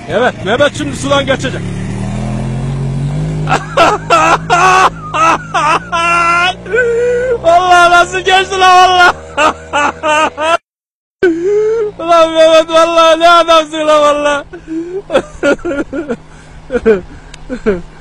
Evet, Mehmet şimdi sudan geçecek. Vallahi nasıl geçti lan valla. Ulan Mehmet vallahi ne adamsın lan valla.